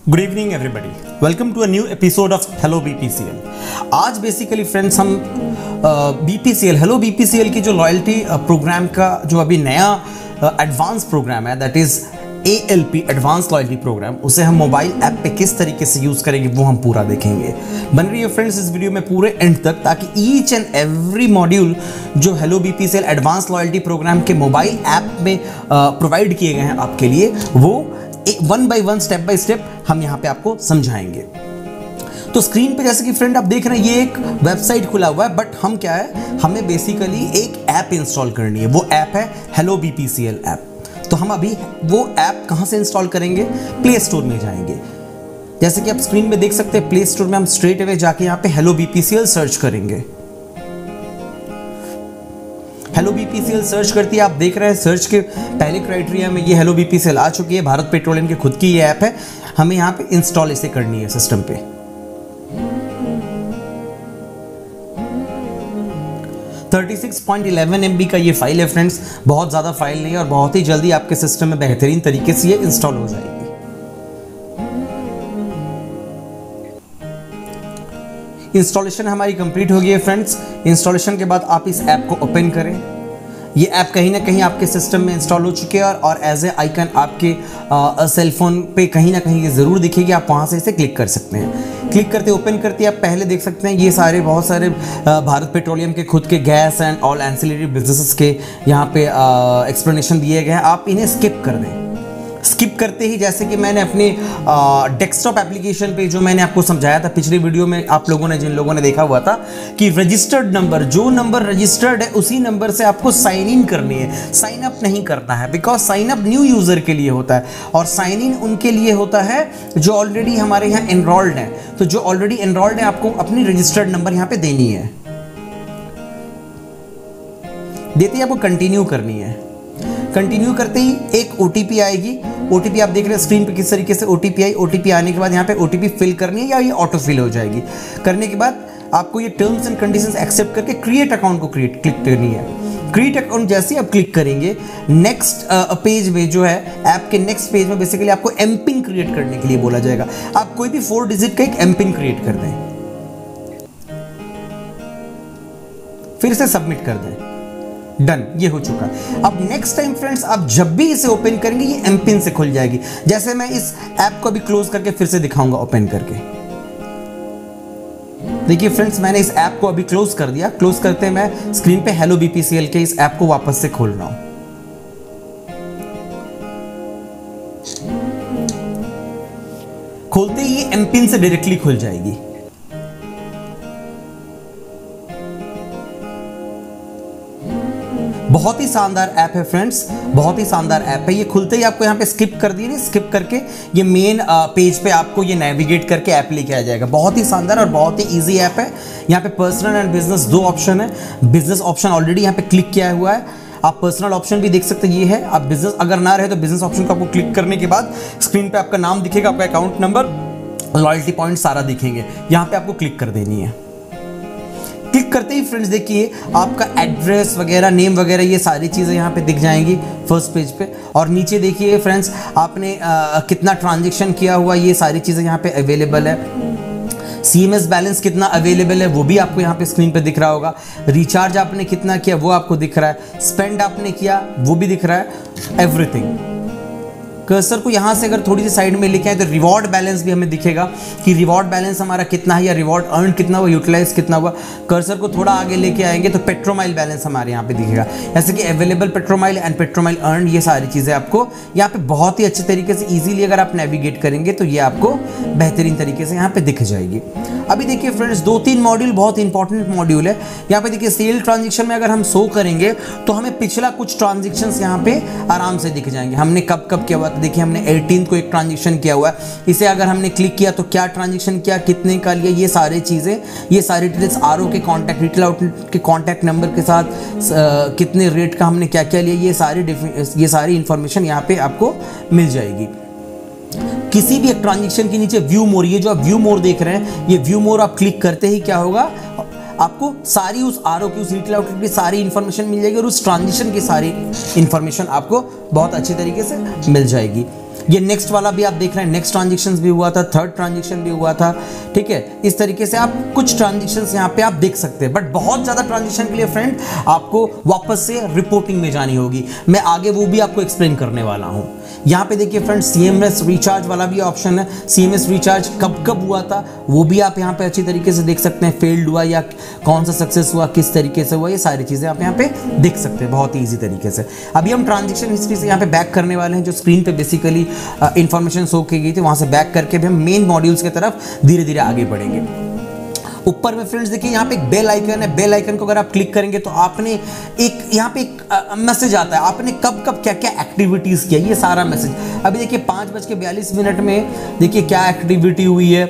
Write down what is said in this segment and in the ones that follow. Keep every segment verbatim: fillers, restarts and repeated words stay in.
Good evening everybody, welcome to a new episode of hello BPCL. आज basically friends हम BPCL hello BPCL की जो loyalty program का जो अभी नया एडवांस प्रोग्राम है, that is ALP advance loyalty program, उसे हम मोबाइल ऐप पे किस तरीके से यूज करेंगे वो हम पूरा देखेंगे। बन रही है फ्रेंड्स इस वीडियो में पूरे एंड तक, ताकि ईच एंड एवरी मॉड्यूल जो hello BPCL advance loyalty program के मोबाइल ऐप में प्रोवाइड किए गए हैं आपके लिए, वो one by one step by step हम यहाँ पे आपको समझाएंगे। तो स्क्रीन पे जैसे कि फ्रेंड आप देख रहे हैं, ये एक वेबसाइट खुला हुआ है, बट हम क्या है, हमें बेसिकली एक ऐप इंस्टॉल करनी है। वो ऐप है हेलो बीपीसीएल ऐप। तो हम अभी वो ऐप कहाँ से इंस्टॉल करेंगे? प्ले स्टोर में जाएंगे। जैसे कि आप स्क्रीन में देख सकते हैं, प्ले स्टोर में हम स्ट्रेट अवे जाके यहाँ पे हेलो बीपीसीएल सर्च करेंगे। हेलो बीपीसीएल सर्च करती है, आप देख रहे हैं सर्च के पहले क्राइटेरिया में ये हेलो बीपीसीएल आ चुकी है। भारत पेट्रोलियम की खुद की ये ऐप है, हमें यहाँ पे इंस्टॉल इसे करनी है सिस्टम पे। छत्तीस पॉइंट एक एक एम बी का ये फाइल है फ्रेंड्स, बहुत ज़्यादा फाइल नहीं है और बहुत ही जल्दी आपके सिस्टम में बेहतरीन तरीके से ये इंस्टॉल हो जाएगी। इंस्टॉलेशन हमारी कंप्लीट हो गई है फ्रेंड्स। इंस्टॉलेशन के बाद आप इस ऐप को ओपन करें। ये ऐप कहीं ना कहीं आपके सिस्टम में इंस्टॉल हो चुकी है और, और एज ए आइकन आपके सेल फोन पे कहीं ना कहीं ये ज़रूर दिखेगी। आप वहाँ से इसे क्लिक कर सकते हैं। क्लिक करते ओपन करते आप पहले देख सकते हैं ये सारे बहुत सारे भारत पेट्रोलियम के खुद के gas and all ancillary businesses के यहाँ पे एक्सप्लेनेशन दिए गए हैं। आप इन्हें स्किप कर दें। स्किप करते ही, जैसे कि मैंने अपनी डेस्कटॉप एप्लीकेशन पे जो मैंने आपको समझाया था पिछली वीडियो में, आप लोगों ने जिन लोगों ने देखा हुआ था कि रजिस्टर्ड नंबर, जो नंबर रजिस्टर्ड है उसी नंबर से आपको साइन इन करनी है, साइन अप नहीं करना है। Because sign up new user के लिए होता है और साइन इन उनके लिए होता है जो ऑलरेडी हमारे यहाँ एनरोल्ड है। तो जो ऑलरेडी एनरोल्ड है, आपको अपनी रजिस्टर्ड नंबर यहाँ पे देनी है। देते ही आपको कंटिन्यू करनी है। कंटिन्यू करते ही एक ओटीपी आएगी। ओटीपी आप देख रहे हैं स्क्रीन पे किस तरीके से ओटीपी आई। ओटीपी आने के बाद यहाँ पे ओटीपी फिल करनी है या ये ऑटो फिल हो जाएगी। करने के बाद आपको ये टर्म्स एंड कंडीशंस एक्सेप्ट करके क्रिएट अकाउंट को क्रिएट क्लिक करनी है। क्रिएट अकाउंट जैसे ही आप क्लिक करेंगे, नेक्स्ट पेज में जो है ऐप के नेक्स्ट पेज में बेसिकली आपको एम पिन क्रिएट करने के लिए बोला जाएगा। आप कोई भी फोर डिजिट का एक एम पिन क्रिएट कर दें, फिर से सबमिट कर दें। डन, ये हो चुका। अब नेक्स्ट टाइम फ्रेंड्स आप जब भी इसे ओपन करेंगे, ये एम पिन से खुल जाएगी। जैसे मैं इस ऐप को अभी क्लोज करके फिर से दिखाऊंगा ओपन करके। देखिए फ्रेंड्स, मैंने इस ऐप को अभी क्लोज कर दिया। क्लोज करते मैं स्क्रीन पे हेलो बीपीसीएल के इस ऐप को वापस से खोल रहा हूं। खोलते ही ये एम पिन से डायरेक्टली खुल जाएगी। बहुत ही शानदार ऐप है फ्रेंड्स, बहुत ही शानदार ऐप है। ये खुलते ही आपको यहाँ पे स्किप कर दिए, स्किप करके ये मेन पेज पे आपको ये नेविगेट करके ऐप लेके आ जाएगा। बहुत ही शानदार और बहुत ही इजी ऐप है। यहाँ पे पर्सनल एंड बिजनेस दो ऑप्शन है। बिजनेस ऑप्शन ऑलरेडी यहाँ पे क्लिक किया हुआ है। आप पर्सनल ऑप्शन भी देख सकते हैं, ये है। आप बिजनेस अगर ना रहे तो बिजनेस ऑप्शन को आपको क्लिक करने के बाद स्क्रीन पे आपका नाम दिखेगा, आपका अकाउंट नंबर, लॉयल्टी पॉइंट सारा दिखेंगे। यहाँ पे आपको क्लिक कर देनी है। क्लिक करते ही फ्रेंड्स देखिए आपका एड्रेस वगैरह, नेम वगैरह, ये सारी चीज़ें यहाँ पे दिख जाएंगी फर्स्ट पेज पे। और नीचे देखिए फ्रेंड्स आपने आ, कितना ट्रांजैक्शन किया हुआ, ये सारी चीज़ें यहाँ पे अवेलेबल है। सीएमएस बैलेंस कितना अवेलेबल है वो भी आपको यहाँ पे स्क्रीन पे दिख रहा होगा। रिचार्ज आपने कितना किया वो आपको दिख रहा है। स्पेंड आपने किया वो भी दिख रहा है। एवरीथिंग। कर्सर को यहाँ से अगर थोड़ी सी साइड में लेके आए तो रिवॉर्ड बैलेंस भी हमें दिखेगा कि रिवॉर्ड बैलेंस हमारा कितना है या रिवॉर्ड अर्न कितना हुआ, यूटिलाइज कितना हुआ। कर्सर को थोड़ा आगे लेके आएंगे तो पेट्रोमाइल बैलेंस हमारे यहाँ पे दिखेगा, जैसे कि available Petromiles and Petromiles earn. ये सारी चीज़ें आपको यहाँ पे बहुत ही अच्छे तरीके से इजीली अगर आप नेविगेट करेंगे तो ये आपको बेहतरीन तरीके से यहाँ पे दिख जाएगी। अभी देखिए फ्रेंड्स, दो तीन मॉड्यूल बहुत इंपॉर्टेंट मॉड्यूल है। यहाँ पे देखिए सेल ट्रांजेक्शन में अगर हम शो करेंगे तो हमें पिछला कुछ ट्रांजेक्शन्स यहाँ पे आराम से दिख जाएंगे। हमने कब कब किया हुआ, देखिए हमने अठारह को एक ट्रांजैक्शन किया हुआ है। इसे अगर हमने क्लिक किया तो क्या ट्रांजैक्शन किया, कितने का लिया, ये सारी चीज़ें, ये सारी डिटेल्स, आरओ के कॉन्टैक्ट, रिटेल आउटलेट के कॉन्टैक्ट नंबर के साथ आ, कितने रेट का हमने क्या क्या लिया, ये सारी ये सारी इंफॉर्मेशन यहाँ पे आपको मिल जाएगी। किसी भी एक ट्रांजैक्शन के नीचे व्यू मोर, ये जो आप व्यू मोर देख रहे हैं, ये व्यू मोर आप क्लिक करते ही क्या होगा, आपको सारी उस आरओ की, उस रिटेल आउटलेट की सारी इंफॉर्मेशन मिल जाएगी और उस ट्रांजैक्शन की सारी इंफॉर्मेशन आपको बहुत अच्छे तरीके से मिल जाएगी। ये नेक्स्ट वाला भी आप देख रहे हैं, नेक्स्ट ट्रांजेक्शन भी हुआ था, थर्ड ट्रांजेक्शन भी हुआ था, ठीक है। इस तरीके से आप कुछ ट्रांजेक्शन यहाँ पे आप देख सकते हैं, बट बहुत ज़्यादा ट्रांजेक्शन के लिए फ्रेंड आपको वापस से रिपोर्टिंग में जानी होगी। मैं आगे वो भी आपको एक्सप्लेन करने वाला हूँ। यहाँ पे देखिए फ्रेंड्स, सीएमएस रिचार्ज वाला भी ऑप्शन है। सीएमएस रिचार्ज कब कब हुआ था वो भी आप यहाँ पे अच्छी तरीके से देख सकते हैं, फेल्ड हुआ या कौन सा सक्सेस हुआ, किस तरीके से हुआ, ये सारी चीज़ें आप यहाँ पे देख सकते हैं बहुत ही ईजी तरीके से। अभी हम ट्रांजेक्शन हिस्ट्री से यहाँ पे बैक करने वाले हैं, जो स्क्रीन पे बेसिकली इंफॉर्मेशन शो की गई थी वहाँ से बैक करके भी हम मेन मॉड्यूल्स की तरफ धीरे धीरे आगे बढ़ेंगे। ऊपर में फ्रेंड्स देखिए यहाँ पे एक बेल आइकन है, बेल आइकन को अगर आप क्लिक करेंगे तो आपने एक यहाँ पे एक मैसेज आता है, आपने कब कब क्या क्या एक्टिविटीज़ किया, ये सारा मैसेज। अभी देखिए पाँच बज के बयालीस मिनट में देखिए क्या एक्टिविटी हुई है,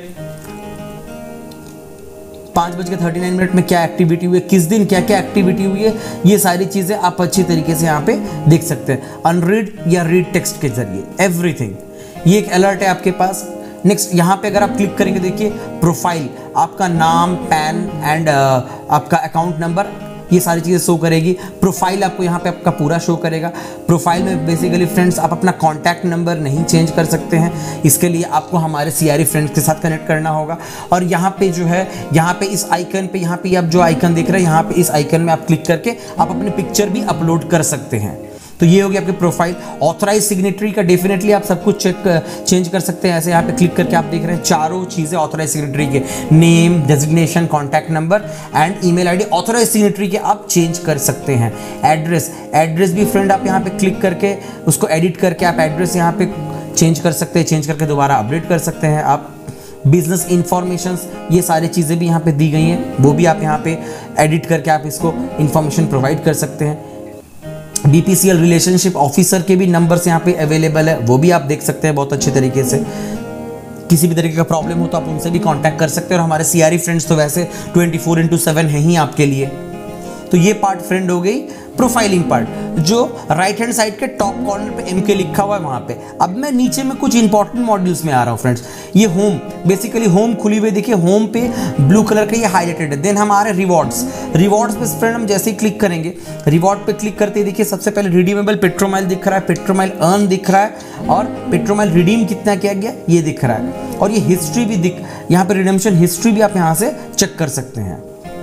पाँच बज के थर्टी नाइन मिनट में क्या एक्टिविटी हुई है, किस दिन क्या क्या एक्टिविटी हुई है, ये सारी चीज़ें आप अच्छी तरीके से यहाँ पे देख सकते हैं, अनरीड या रीड टेक्स्ट के जरिए एवरीथिंग। ये एक अलर्ट है आपके पास। नेक्स्ट यहाँ पे अगर आप क्लिक करेंगे देखिए प्रोफाइल, आपका नाम, पैन एंड आपका अकाउंट नंबर, ये सारी चीज़ें शो करेगी। प्रोफाइल आपको यहाँ पे आपका पूरा शो करेगा। प्रोफाइल में बेसिकली फ्रेंड्स आप अपना कॉन्टैक्ट नंबर नहीं चेंज कर सकते हैं, इसके लिए आपको हमारे सीआरई फ्रेंड्स के साथ कनेक्ट करना होगा। और यहाँ पे जो है, यहाँ पे इस आइकन पे, यहाँ पे आप जो आइकन देख रहे हैं, यहाँ पे इस आइकन में आप क्लिक करके आप अपनी पिक्चर भी अपलोड कर सकते हैं। तो ये हो गया आपके प्रोफाइल। ऑथराइज सिग्नेटरी का डेफिनेटली आप सब कुछ चेक चेंज कर सकते हैं। ऐसे यहाँ पे क्लिक करके आप देख रहे हैं चारों चीज़ें ऑथराइज सिग्नेटरी के, name, designation, contact number and email ID authorise signatory के आप चेंज कर सकते हैं। एड्रेस, एड्रेस भी फ्रेंड आप यहाँ पे क्लिक करके उसको एडिट करके आप एड्रेस यहाँ पे चेंज कर सकते हैं, चेंज करके दोबारा अपडेट कर सकते हैं आप। बिजनेस इंफॉर्मेशंस, ये सारी चीज़ें भी यहाँ पे दी गई हैं, वो भी आप यहाँ पे एडिट करके आप इसको इंफॉर्मेशन प्रोवाइड कर सकते हैं। बीपीसीएल रिलेशनशिप ऑफिसर के भी नंबर्स यहाँ पे अवेलेबल है, वो भी आप देख सकते हैं बहुत अच्छे तरीके से। किसी भी तरीके का प्रॉब्लम हो तो आप उनसे भी कांटेक्ट कर सकते हैं। और हमारे सीआरई फ्रेंड्स तो वैसे ट्वेंटी फोर इंटू सेवन है ही आपके लिए। तो ये पार्ट फ्रेंड हो गई प्रोफाइलिंग पार्ट, जो राइट हैंड साइड के टॉप कॉर्नर पे एम के लिखा हुआ है वहाँ पे। अब मैं नीचे में कुछ इंपॉर्टेंट मॉड्यूल्स में आ रहा हूँ फ्रेंड्स। ये होम, बेसिकली होम खुली हुई देखिए, होम पे ब्लू कलर का ये हाईलाइटेड है। देन हमारे रिवॉर्ड्स, रिवॉर्ड्स पे फ्रेंड हम जैसे ही क्लिक करेंगे, रिवॉर्ड पे क्लिक करते ही देखिए सबसे पहले रिडीमेबल पेट्रोमाइल दिख रहा है, पेट्रोमाइल अर्न दिख रहा है और पेट्रोमाइल रिडीम कितना किया गया ये दिख रहा है। और ये हिस्ट्री भी दिख, यहाँ पे रिडेम्पशन हिस्ट्री भी आप यहाँ से चेक कर सकते हैं।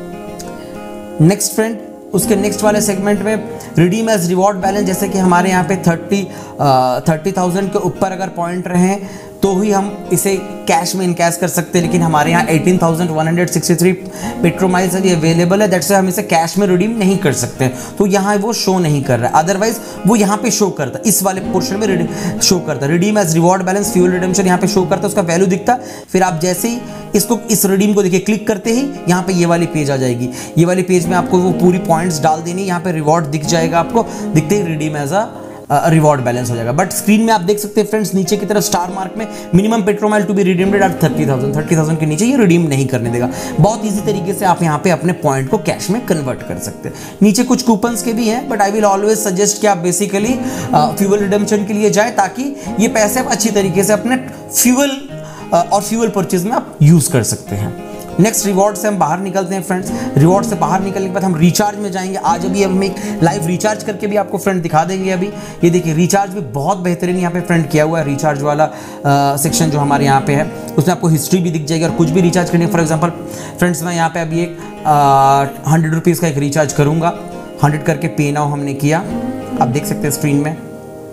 नेक्स्ट फ्रेंड, उसके नेक्स्ट वाले सेगमेंट में रिडीम एज रिवॉर्ड बैलेंस, जैसे कि हमारे यहाँ पे थर्टी थर्टी थाउजेंड के ऊपर अगर पॉइंट रहे तो ही हम इसे कैश में इनकैश कर सकते हैं, लेकिन हमारे यहाँ eighteen thousand one hundred sixty three petromiles अभी अवेलेबल है, दैट्स से हम इसे कैश में रिडीम नहीं कर सकते हैं। तो यहाँ वो शो नहीं कर रहा है, अदरवाइज वो यहाँ पे शो करता, इस वाले पोर्शन में शो करता। Redeem as reward balance fuel redemption यहाँ पे शो करता, उसका वैल्यू दिखता। फिर आप जैसे ही इसको, इस रिडीम को देखिए क्लिक करते ही यहाँ पे ये वाली पेज आ जाएगी। ये वाली पेज में आपको वो पूरी पॉइंट्स डाल देनी, यहाँ पे रिवॉर्ड दिख जाएगा आपको, दिखते ही redeem as a reward balance हो जाएगा। बट स्क्रीन में आप देख सकते हैं फ्रेंड्स, नीचे की तरफ स्टार मार्क में minimum petromile to be redeemed at thirty thousand, thirty thousand के नीचे ये रिडीम नहीं करने देगा। बहुत इजी तरीके से आप यहाँ पे अपने पॉइंट को कैश में कन्वर्ट कर सकते हैं। नीचे कुछ कूपन्स के भी हैं, but I will always suggest कि आप बेसिकली फ्यूल रिडेम्पशन के लिए जाए, ताकि ये पैसे आप अच्छी तरीके से अपने फ्यूल और फ्यूल परचेज में आप यूज कर सकते हैं। नेक्स्ट रिवॉर्ड से हम बाहर निकलते हैं फ्रेंड्स। रिवॉर्ड से बाहर निकलने के बाद हम रिचार्ज में जाएंगे। आज अभी हम एक लाइव रिचार्ज करके भी आपको फ्रेंड दिखा देंगे। अभी ये देखिए रिचार्ज भी बहुत बेहतरीन यहाँ पे फ्रेंड किया हुआ है। रिचार्ज वाला सेक्शन जो हमारे यहाँ पे है उसमें आपको हिस्ट्री भी दिख जाएगी और कुछ भी रिचार्ज करने। फॉर एग्जाम्पल फ्रेंड्स, मैं यहाँ पे अभी एक हंड्रेड रुपीज़ का एक रिचार्ज करूँगा। हंड्रेड करके पे नाउ हमने किया, आप देख सकते हैं स्क्रीन में।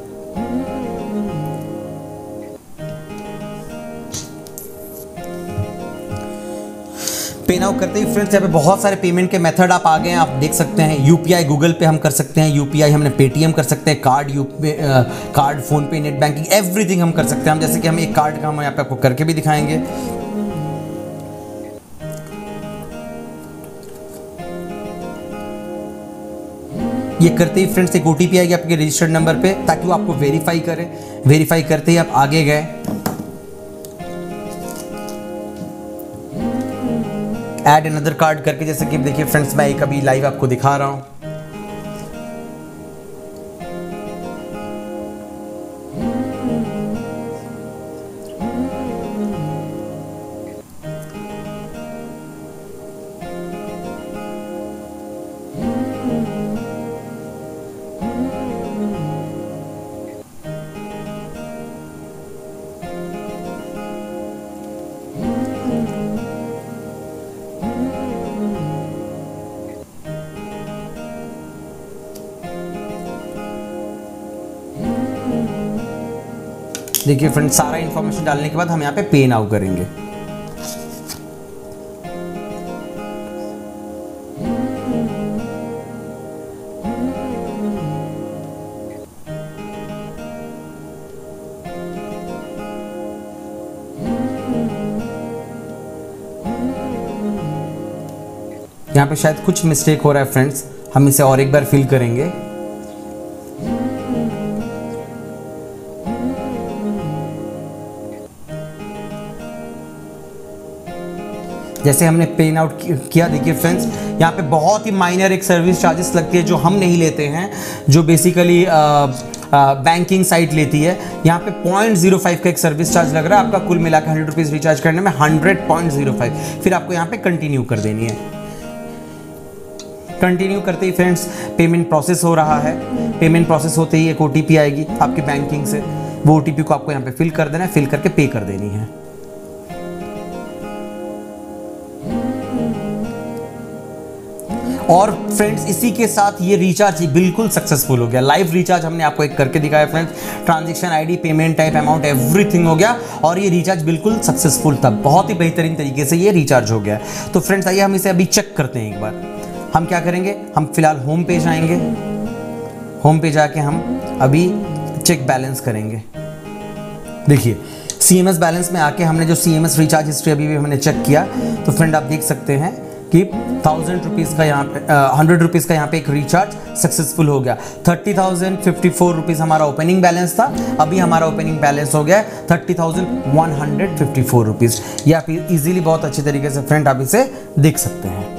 पे नाउ करते ही फ्रेंड्स यहाँ पे बहुत सारे पेमेंट के मेथड आप आ गए हैं, आप देख सकते हैं। यूपीआई गूगल पे हम कर सकते हैं, यूपीआई हमने पेटीएम कर सकते हैं, card U card PhonePe, net banking, everything हम कर सकते हैं। हम जैसे कि हम एक कार्ड का हम यहाँ पे आपको करके भी दिखाएंगे। ये करते ही फ्रेंड्स एक ओटीपी आएगी आपके रजिस्टर्ड नंबर पे, ताकि वो आपको वेरीफाई करे। वेरीफाई करते ही आप आगे गए, ऐड अनदर कार्ड करके, जैसे कि देखिए फ्रेंड्स मैं एक अभी लाइव आपको दिखा रहा हूं। देखिए फ्रेंड्स, सारा इन्फॉर्मेशन डालने के बाद हम यहाँ पे पे नाउ करेंगे। यहाँ पे शायद कुछ मिस्टेक हो रहा है फ्रेंड्स, हम इसे और एक बार फिल करेंगे। जैसे हमने पे आउट किया, देखिए फ्रेंड्स यहाँ पे बहुत ही माइनर एक सर्विस चार्जेस लगती है जो हम नहीं लेते हैं, जो बेसिकली बैंकिंग साइट लेती है। यहाँ पे पॉइंट जीरो फाइव का एक सर्विस चार्ज लग रहा है आपका, कुल मिला के हंड्रेड रुपीज़ रिचार्ज करने में हंड्रेड पॉइंट जीरो फाइव। फिर आपको यहाँ पे कंटिन्यू कर देनी है। कंटिन्यू करते ही फ्रेंड्स पेमेंट प्रोसेस हो रहा है। पेमेंट प्रोसेस होते ही एक ओटीपी आएगी आपकी बैंकिंग से, वो ओटीपी को आपको यहाँ पे फिल कर देना है, फिल करके पे कर देनी है। और फ्रेंड्स इसी के साथ ये रिचार्ज बिल्कुल सक्सेसफुल हो गया। लाइव रिचार्ज हमने आपको एक करके दिखाया friends, transaction ID, payment type, amount, everything हो गया और ये रिचार्ज बिल्कुल सक्सेसफुल था। बहुत ही बेहतरीन तरीके से ये रिचार्ज हो गया। तो फ्रेंड्स आइए हम इसे अभी चेक करते हैं एक बार। हम क्या करेंगे, हम फिलहाल होम पेज आएंगे। होम पे जाके हम अभी चेक बैलेंस करेंगे। देखिए सी एम एस बैलेंस में आके हमने जो C M S recharge history अभी भी हमने चेक किया, तो फ्रेंड आप देख सकते हैं कि थाउजेंड रुपीज़ का यहाँ पे हंड्रेड रुपीज़ का यहाँ पे एक रिचार्ज सक्सेसफुल हो गया। Thirty thousand fifty four rupees हमारा ओपनिंग बैलेंस था, अभी हमारा ओपनिंग बैलेंस हो गया है thirty thousand one hundred fifty four rupees. ये आप इजीली बहुत अच्छे तरीके से फ्रेंड आप इसे देख सकते हैं।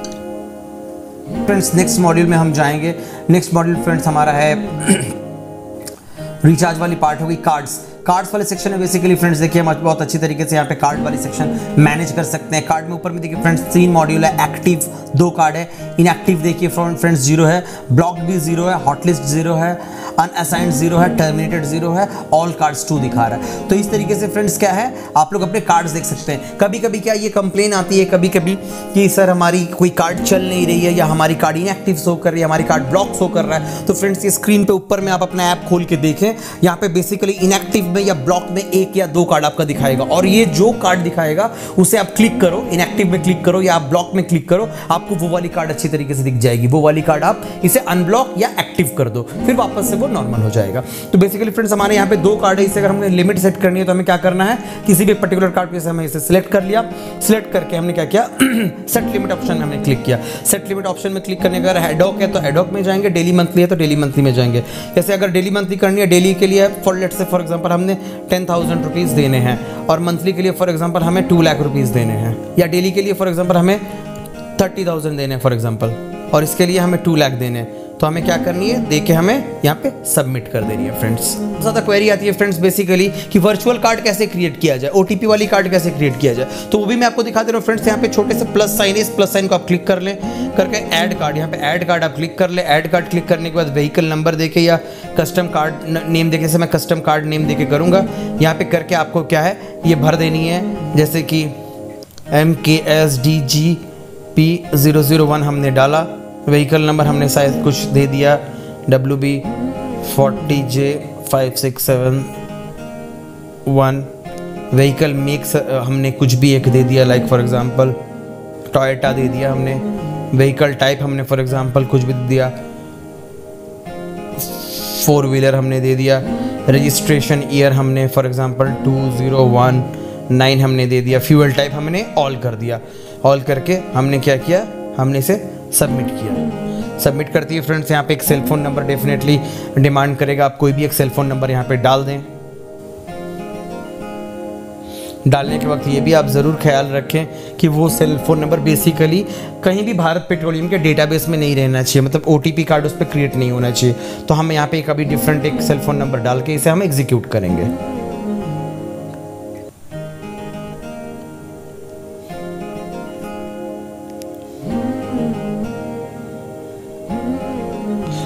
फ्रेंड्स नेक्स्ट मॉड्यूल में हम जाएंगे। नेक्स्ट मॉड्यूल फ्रेंड्स हमारा है रिचार्ज वाली पार्ट होगी कार्ड्स। कार्ड्स वाले सेक्शन में बेसिकली फ्रेंड्स देखिए हम बहुत अच्छी तरीके से यहाँ पे कार्ड वाली सेक्शन मैनेज कर सकते हैं। कार्ड में ऊपर में देखिए फ्रेंड्स तीन मॉड्यूल है, एक्टिव दो कार्ड है, इनएक्टिव देखिए फ्रेंड्स जीरो है, ब्लॉक भी जीरो है, हॉटलिस्ट जीरो है, अनअसाइंड जीरो है, टर्मिनेटेड जीरो है, ऑल कार्ड्स टू दिखा रहा है। तो इस तरीके से फ्रेंड्स क्या है, आप लोग अपने कार्ड्स देख सकते हैं। कभी कभी क्या ये कंप्लेन आती है कभी कभी कि सर हमारी कोई कार्ड चल नहीं रही है या हमारी कार्ड इनएक्टिव शो कर रही है, हमारी कार्ड ब्लॉक शो कर रहा है। तो फ्रेंड्स ये स्क्रीन पे ऊपर में आप अपना ऐप खोल के देखें, यहाँ पे बेसिकली इनएक्टिव में या ब्लॉक में एक या दो कार्ड आपका दिखाएगा और ये जो कार्ड दिखाएगा उसे आप क्लिक करो, इनएक्टिव में क्लिक करो या आप ब्लॉक में क्लिक करो, आपको वो वाली कार्ड अच्छी तरीके से दिख जाएगी। वो वाली कार्ड आप इसे अनब्लॉक या एक्टिव कर दो, फिर वापस से वो नॉर्मल हो जाएगा। तो बेसिकली फ्रेंड्स हमारे यहाँ पे दो कार्ड है, इसे अगर हमने लिमिट सेट करनी है तो हमें क्या करना है, किसी भी पर्टिकुलर कार्ड पे हमें इसे सिलेक्ट कर लिया। सिलेक्ट करके हमने क्या किया, सेट लिमिट ऑप्शन में हमने क्लिक किया। सेट लिमिट ऑप्शन में क्लिक करने के बाद एडॉक है तो एडॉक में जाएंगे, डेली मंथली है तो डेली मंथली में जाएंगे। जैसे अगर डेली मंथली करनी है, डेली के लिए for let's say for example हमने टेन थाउजेंड रुपीज़ देने हैं और मंथली के लिए फॉर एग्जांपल हमें टू लाख रुपीज़ देने हैं, या डेली के लिए फॉर एग्जांपल हमें थर्टी थाउजेंड देने हैं फॉर एग्जांपल, और इसके लिए हमें टू लाख देने हैं। तो हमें क्या करनी है, देखे हमें यहाँ पे सबमिट कर देनी है। फ्रेंड्स ज़्यादा क्वेरी आती है फ्रेंड्स बेसिकली कि वर्चुअल कार्ड कैसे क्रिएट किया जाए, ओटीपी वाली कार्ड कैसे क्रिएट किया जाए, तो वो भी मैं आपको दिखा दे रहा हूँ फ्रेंड्स। यहाँ पे छोटे से प्लस साइन है, इस प्लस साइन को आप क्लिक कर लें, करके ऐड कार्ड, यहाँ पे ऐड कार्ड आप क्लिक कर ले। ऐड कार्ड क्लिक करने के बाद व्हीकल नंबर देके या कस्टम कार्ड नेम देके से मैं कस्टम कार्ड नेम देके करूँगा। यहाँ पे करके आपको क्या है ये भर देनी है, जैसे कि M K S D G P zero zero one हमने डाला, व्हीकल नंबर हमने शायद कुछ दे दिया W B forty J five six seven one, vehicle makes हमने कुछ भी एक दे दिया, लाइक फॉर एग्जांपल टोयोटा दे दिया हमने, व्हीकल टाइप हमने फॉर एग्जांपल कुछ भी दे दिया, फोर व्हीलर हमने दे दिया, रजिस्ट्रेशन ईयर हमने for example two zero one nine हमने दे दिया, फ्यूल टाइप हमने ऑल कर दिया। ऑल करके हमने क्या किया, हमने इसे सबमिट किया। सबमिट करती है फ्रेंड्स यहाँ पे एक cell phone number definitely demand करेगा, आप कोई भी एक सेल फोन नंबर यहाँ पे डाल दें। डालने के वक्त ये भी आप ज़रूर ख्याल रखें कि वो सेल फोन नंबर बेसिकली कहीं भी भारत पेट्रोलियम के डेटाबेस में नहीं रहना चाहिए, मतलब ओटीपी कार्ड उस पर क्रिएट नहीं होना चाहिए। तो हम यहाँ पे कभी डिफरेंट एक सेल फोन नंबर डाल के इसे हम एग्जीक्यूट करेंगे।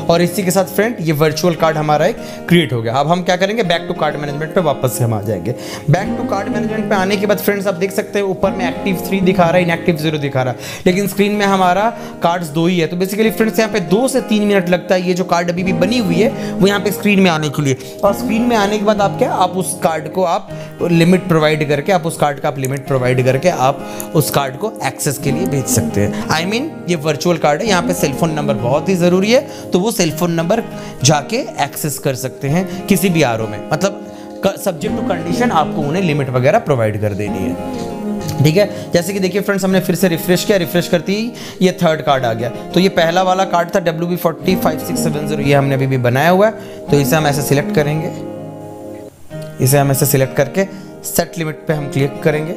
और इसी के साथ फ्रेंड ये वर्चुअल कार्ड हमारा एक क्रिएट हो गया। अब हम क्या करेंगे, बैक टू कार्ड मैनेजमेंट पे वापस से हम आ जाएंगे। बैक टू कार्ड मैनेजमेंट पे आने के बाद फ्रेंड्स आप देख सकते हैं ऊपर में एक्टिव थ्री दिखा रहा है, इनएक्टिव जीरो दिखा रहा है, लेकिन स्क्रीन में हमारा कार्ड्स दो ही है। तो बेसिकली फ्रेंड्स यहाँ पे दो से तीन मिनट लगता है ये जो कार्ड अभी भी बनी हुई है वो यहाँ पे स्क्रीन में आने के लिए। और स्क्रीन में आने के बाद आप क्या, आप उस कार्ड को आप लिमिट प्रोवाइड करके आप उस कार्ड का आप लिमिट प्रोवाइड करके आप उस कार्ड को एक्सेस के लिए भेज सकते हैं। आई I मीन mean, ये वर्चुअल कार्ड है, यहाँ पे सेलफोन नंबर बहुत ही ज़रूरी है, तो वो सेलफोन नंबर जाके एक्सेस कर सकते हैं किसी भी आर ओ में, मतलब सब्जेक्ट टू कंडीशन आपको उन्हें लिमिट वगैरह प्रोवाइड कर देनी है। ठीक है, जैसे कि देखिए फ्रेंड्स हमने फिर से रिफ्रेश किया, रिफ्रेश करती ही ये थर्ड कार्ड आ गया। तो ये पहला वाला कार्ड था W B forty five six seven zero, ये हमने अभी भी बनाया हुआ है। तो इसे हम ऐसे सिलेक्ट करेंगे, इसे हम ऐसे सिलेक्ट करके सेट लिमिट पे हम क्लिक करेंगे।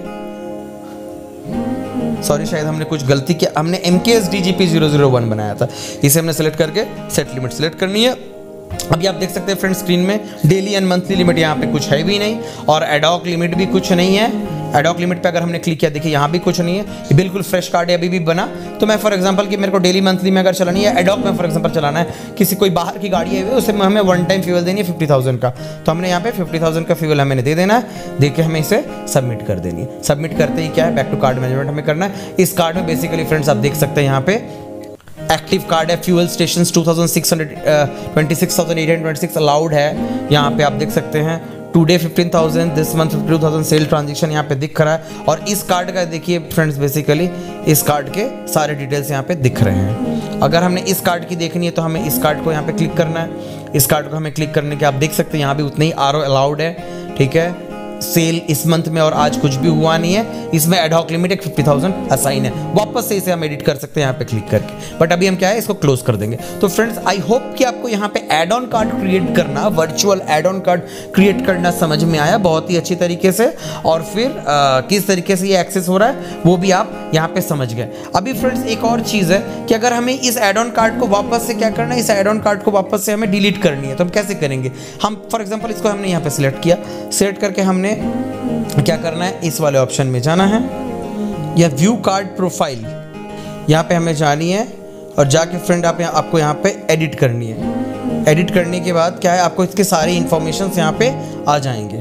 सॉरी शायद हमने कुछ गलती किया, हमने M K S D G P zero zero one बनाया था। इसे हमने सेलेक्ट करके सेट लिमिट सेलेक्ट करनी है। अभी आप देख सकते हैं फ्रेंड्स स्क्रीन में डेली एंड मंथली लिमिट यहाँ पे कुछ है भी नहीं, और एडॉक लिमिट भी कुछ नहीं है। एडॉक लिमिट पे अगर हमने क्लिक किया, देखिए यहाँ भी कुछ नहीं है, ये बिल्कुल फ्रेश कार्ड है, अभी भी बना। तो मैं फॉर एग्जांपल कि मेरे को डेली मंथली में अगर चलानी है, एडॉक में फॉर एग्जांपल चलाना है, किसी कोई बाहर की गाड़ी है उसे हमें वन टाइम फ्यूल देनी है फिफ्टी थाउजेंड का, तो हमने यहाँ पे फिफ्टी थाउजेंड का फ्यूल हमें दे देना है, दे के हमें इसे सबमिट कर देनी है। सबमिट करते ही क्या है, बैक टू कार्ड मैनेजमेंट हमें करना है। इस कार्ड में बेसिकली फ्रेंड्स आप देख सकते हैं यहाँ पे एक्टिव कार्ड है, fuel station two thousand six hundred twenty six thousand eight hundred twenty six allowed है। यहाँ पे आप देख सकते हैं today fifteen thousand, this month fifty two thousand sale transaction यहाँ पे दिख रहा है। और इस कार्ड का देखिए फ्रेंड्स बेसिकली इस कार्ड के सारे डिटेल्स यहाँ पे दिख रहे हैं। अगर हमने इस कार्ड की देखनी है तो हमें इस कार्ड को यहाँ पे क्लिक करना है। इस कार्ड को हमें क्लिक करने के आप देख सकते हैं यहाँ भी उतने ही आर ओ अलाउड है। ठीक है, सेल इस मंथ में और आज कुछ भी हुआ नहीं है, इसमें एडहॉक लिमिट एक फिफ्टी थाउजेंड असाइन है। वापस से इसे हम एडिट कर सकते हैं यहाँ पे क्लिक करके, बट अभी हम क्या है इसको क्लोज कर देंगे। तो फ्रेंड्स आई होप कि आपको यहाँ पे एड ऑन कार्ड क्रिएट करना, virtual add on card create करना समझ में आया बहुत ही अच्छी तरीके से, और फिर आ, किस तरीके से ये एक्सेस हो रहा है वो भी आप यहाँ पे समझ गए। अभी फ्रेंड्स एक और चीज़ है कि अगर हमें इस एड ऑन कार्ड को वापस से क्या करना है, इस एड ऑन कार्ड को वापस से हमें डिलीट करनी है, तो हम कैसे करेंगे। हम फॉर एग्जाम्पल इसको हमने यहाँ पे सिलेक्ट किया, सिलेक्ट करके हमने क्या करना है, इस वाले ऑप्शन में जाना है, या व्यू कार्ड प्रोफाइल यहाँ पे हमें जानी है, और जाके फ्रेंड आप यहाँ आपको यहाँ पे एडिट करनी है। एडिट करने के बाद क्या है, आपको इसके सारे इंफॉर्मेशन यहाँ पे आ जाएंगे।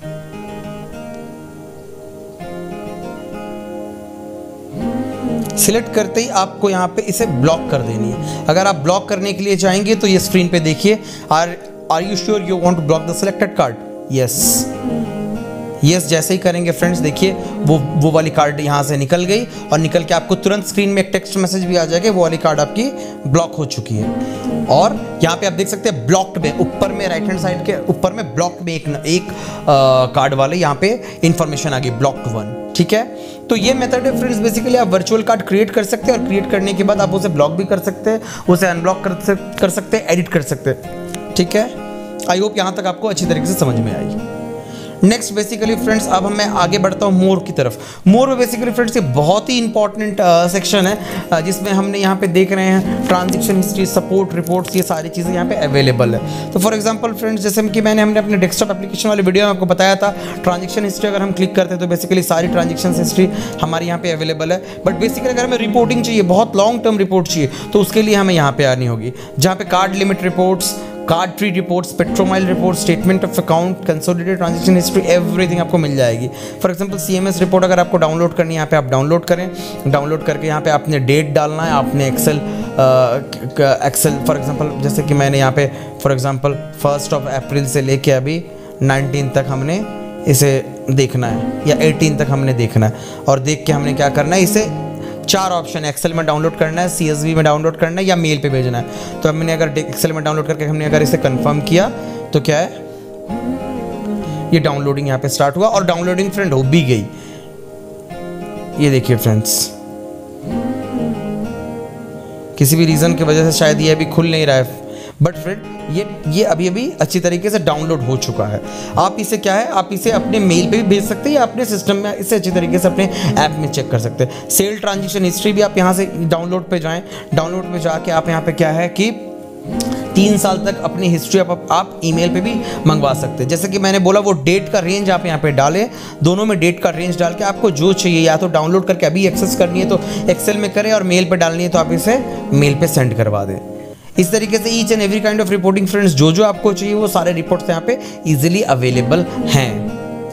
सिलेक्ट करते ही आपको यहाँ पे इसे ब्लॉक कर देनी है। अगर आप ब्लॉक करने के लिए चाहेंगे तो ये स्क्रीन पे देखिए, are are you sure you want to block the selected card, yes yes जैसे ही करेंगे फ्रेंड्स देखिए वो वो वाली कार्ड यहाँ से निकल गई, और निकल के आपको तुरंत स्क्रीन में एक टेक्स्ट मैसेज भी आ जाएगा, वो वाली कार्ड आपकी ब्लॉक हो चुकी है। और यहाँ पे आप देख सकते हैं ब्लॉक्ड में ऊपर में राइट हैंड साइड के ऊपर में ब्लॉक्ड में एक एक आ, कार्ड वाले यहाँ पे इंफॉर्मेशन आ गई, ब्लॉक्ड वन। ठीक है, तो ये मेथड है फ्रेंड्स, बेसिकली आप वर्चुअल कार्ड क्रिएट कर सकते हैं, और क्रिएट करने के बाद आप उसे ब्लॉक भी कर सकते हैं, उसे अनब्लॉक कर, कर सकते हैं, एडिट कर सकते हैं। ठीक है, आई होप यहाँ तक आपको अच्छी तरीके से समझ में आई। नेक्स्ट बेसिकली फ्रेंड्स अब मैं आगे बढ़ता हूँ मोर की तरफ। मोर में बेसिकली फ्रेंड्स ये बहुत ही इंपॉर्टेंट सेक्शन है, uh, जिसमें हमने यहाँ पे देख रहे हैं ट्रांजैक्शन हिस्ट्री, सपोर्ट रिपोर्ट्स, ये सारी चीज़ें यहाँ पे अवेलेबल है। तो फॉर एग्जांपल फ्रेंड्स जैसे कि मैंने हमने अपने डेस्कटॉप एप्लीकेशन वाले वीडियो में आपको बताया था, ट्रांजैक्शन हिस्ट्री अगर हम क्लिक करते हैं तो बेसिकली सारी ट्रांजैक्शन हिस्ट्री हमारे यहाँ पे अवेलेबल है। बट बेसिकली अगर हमें रिपोर्टिंग चाहिए, बहुत लॉन्ग टर्म रिपोर्ट चाहिए, तो उसके लिए हमें यहाँ पे आनी होगी, जहाँ पे card limit reports, card tree reports, petromile report, statement of account, consolidated transaction history, everything आपको मिल जाएगी। फॉर एग्जांपल सीएमएस रिपोर्ट अगर आपको डाउनलोड करनी है, यहाँ पे आप डाउनलोड करें, डाउनलोड करके यहाँ पे आपने डेट डालना है, आपने एक्सेल एक्सेल फॉर एग्जांपल जैसे कि मैंने यहाँ पे for example first of April से लेके अभी नाइनटीन तक हमने इसे देखना है, या एटीन तक हमने देखना है, और देख के हमने क्या करना है, इसे चार ऑप्शन एक्सेल में डाउनलोड करना है, सीएसवी में डाउनलोड करना है, या मेल पे भेजना है। तो हमने अगर एक्सेल में डाउनलोड करके हमने अगर इसे कंफर्म किया तो क्या है, ये डाउनलोडिंग यहाँ पे स्टार्ट हुआ, और डाउनलोडिंग फ्रेंड हो भी गई। ये देखिए फ्रेंड्स, किसी भी रीज़न की वजह से शायद ये अभी खुल नहीं रहा है, बट फ्रेंड ये ये अभी अभी अच्छी तरीके से डाउनलोड हो चुका है। आप इसे क्या है, आप इसे अपने मेल पे भी भेज सकते हैं, या अपने सिस्टम में इसे अच्छी तरीके से अपने ऐप में चेक कर सकते हैं। सेल ट्रांजैक्शन हिस्ट्री भी आप यहाँ से डाउनलोड पे जाएं, डाउनलोड पे जाके आप यहाँ पे क्या है कि तीन साल तक अपनी हिस्ट्री आप, आप ईमेल पे भी मंगवा सकते हैं। जैसे कि मैंने बोला, वो डेट का रेंज आप यहाँ पे डालें, दोनों में डेट का रेंज डाल के आपको जो चाहिए, या तो डाउनलोड करके अभी एक्सेस करनी है तो एक्सेल में करें, और मेल पे डालनी है तो आप इसे मेल पे सेंड करवा दें। इस तरीके से each and every kind of reporting friends, जो जो आपको चाहिए वो सारे रिपोर्ट्स यहाँ पे इजीली अवेलेबल हैं।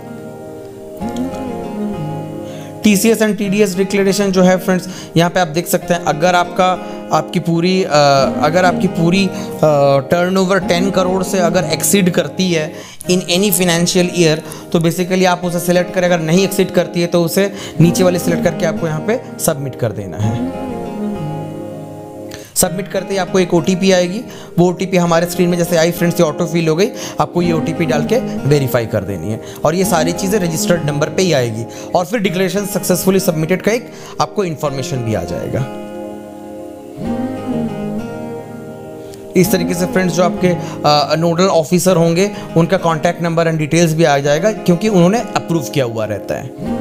T C S and T D S declaration जो है फ्रेंड्स, यहाँ पे आप देख सकते हैं, अगर आपका आपकी पूरी आ, अगर आपकी पूरी टर्नओवर टेन करोड़ से अगर एक्सीड करती है इन एनी फिनेंशियल ईयर, तो बेसिकली आप उसे सिलेक्ट करें। अगर नहीं एक्सीड करती है तो उसे नीचे वाले सिलेक्ट करके आपको यहाँ पे सबमिट कर देना है। सबमिट करते ही आपको एक ओ टी पी आएगी, वो ओ टी पी हमारे स्क्रीन में जैसे आई फ्रेंड्स, ये ऑटो फिल हो गई, आपको ये ओ टी पी डाल के वेरीफाई कर देनी है और ये सारी चीज़ें रजिस्टर्ड नंबर पे ही आएगी और फिर डिक्लेरेशन सक्सेसफुली सबमिटेड का एक आपको इन्फॉर्मेशन भी आ जाएगा। इस तरीके से फ्रेंड्स जो आपके नोडल ऑफिसर होंगे उनका कॉन्टैक्ट नंबर एंड डिटेल्स भी आ जाएगा, क्योंकि उन्होंने अप्रूव किया हुआ रहता है।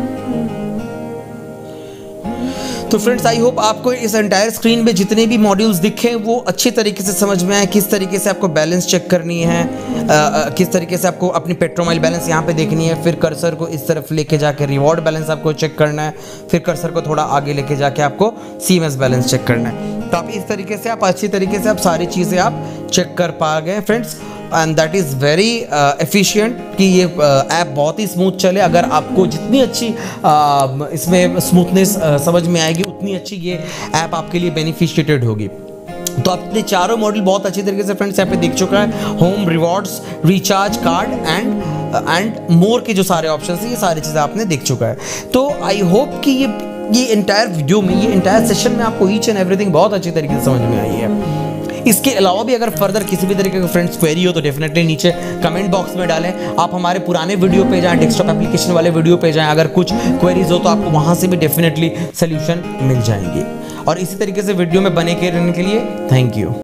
तो फ्रेंड्स आई होप आपको इस एंटायर स्क्रीन में जितने भी मॉड्यूल्स दिखे वो अच्छी तरीके से समझ में आए, किस तरीके से आपको बैलेंस चेक करनी है, आ, आ, किस तरीके से आपको अपनी पेट्रोमाइल बैलेंस यहाँ पे देखनी है, फिर कर्सर को इस तरफ लेके जाके रिवॉर्ड बैलेंस आपको चेक करना है, फिर कर्सर को थोड़ा आगे लेके जाके आपको C M S balance check करना है। तो आप इस तरीके से आप अच्छी तरीके से आप सारी चीज़ें आप चेक कर पा गए friends, and that is very efficient कि ये ऐप uh, बहुत ही स्मूथ चले। अगर आपको जितनी अच्छी uh, इसमें स्मूथनेस uh, समझ में आएगी उतनी अच्छी ये ऐप आपके लिए बेनिफिशिएटेड होगी। तो आपने चारों मॉडल बहुत अच्छी तरीके से फ्रेंड्स यहाँ पे देख चुका है, home, rewards, recharge, card and and more के जो सारे ऑप्शन है, ये सारी चीज़ें आपने देख चुका है। तो आई होप कि ये ये इंटायर वीडियो में, ये इंटायर सेशन में आपको ईच एंड एवरीथिंग बहुत अच्छी तरीके से समझ में आई है। इसके अलावा भी अगर फर्दर किसी भी तरीके का फ्रेंड्स क्वेरी हो तो डेफिनेटली नीचे कमेंट बॉक्स में डालें। आप हमारे पुराने वीडियो पे जाएं, डेस्कटॉप एप्लीकेशन वाले वीडियो पे जाएं, अगर कुछ क्वेरीज हो तो आपको वहां से भी डेफिनेटली सोल्यूशन मिल जाएंगे। और इसी तरीके से वीडियो में बने के रहने के लिए थैंक यू।